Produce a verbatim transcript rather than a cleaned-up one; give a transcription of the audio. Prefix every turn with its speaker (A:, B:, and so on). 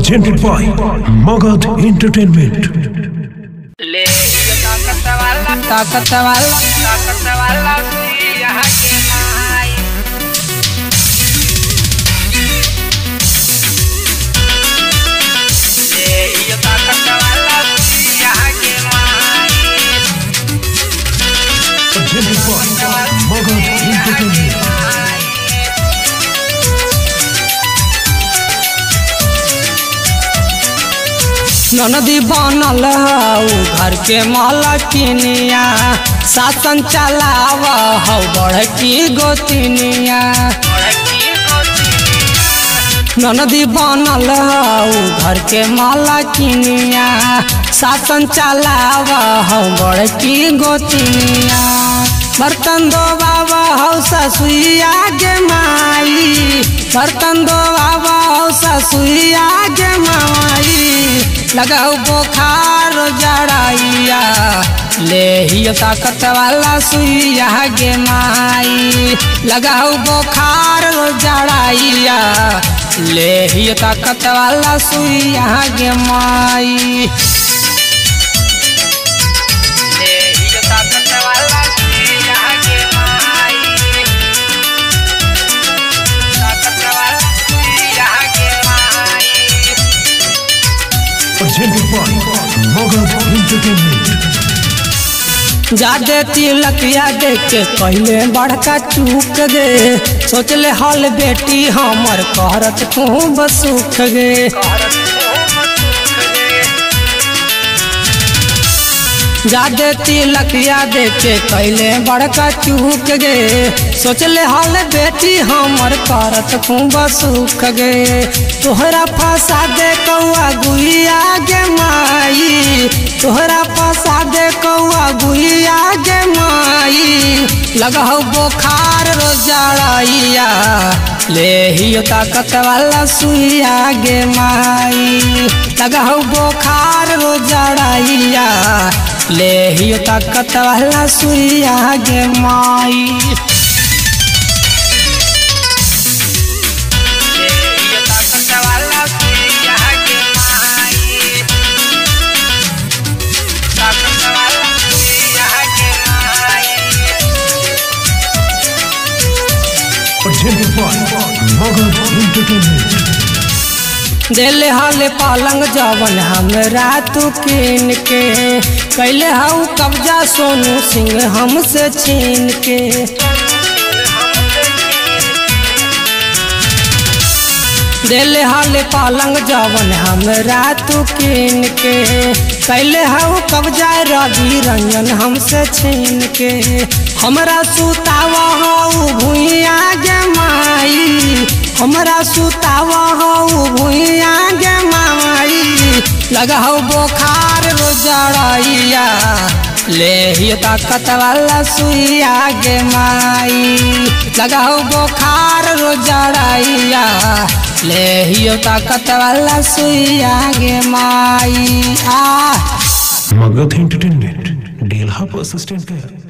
A: presented by Magad Entertainment.
B: ले ताकत वाला ताकत वाला ताकत वाला यहाँ के माई ले ताकत वाला यहाँ के माई
A: Presented by Magad Entertainment.
C: ननदी बनल घर के मालकिनिया शासन चलाव हौ बड़की गोतिनिया। ननदी बनल घर के मालकिनिया शासन चलाव हौ बड़की गोतिनिया। बर्तन दो बाबा हौ ससुइया गे माई, बर्तन दो बाबा हौ ससुइया गे माई। लगाओ बुखार जड़ाइया ले ही ताकत वाला सुइया गे माई। लगाओ बुखार जड़ाइया ले ही ताकत वाला सुइया गे माई।
A: Presented by Magad Entertainment.
C: जादे तिलकिया देख के पहले बड़का चूक गे, सोचले हल बेटी हमर करत खूब सुख गे। जादे तिलकिया देख के पहले बड़का चूक गे, सोचले हल बेटी हमर करत खूब सुख गे। तोहरा फंसा दे कौआ गुइया गे माई, तोहरा फंसा दे कौआ गुइया गे माई। लगाओ बुखार रो जड़ाइया ले ही ताकत वाला सुइया गे माई। लगाओ बुखार रो जड़ाइया ले ही ताकत वाला सुइया गे माई।
A: Presented by Magad Entertainment.
C: दिल हाल पालंग जवन हमरा तू कीन के, कैले हऊ कब्जा सोनू सिंह हमसे छीन के। दिल हाल पालंग जवन हमरा तू कीन के, कैले हऊ कब्जा रवि रंजन हमसे छीन के। हमरा सुतावा हऊ भुइया गे माई, हमरा सुतावा हऊ भुइया गे माई। लगाओ बुखार रो जड़ाइया ले ही ताकत वाला सुइया गे माई। लगाओ बुखार रो जड़ाइया ले ही ताकत वाला सुइया गे माई। आ
A: Magad Entertainment. Deal Hub Assistant Care.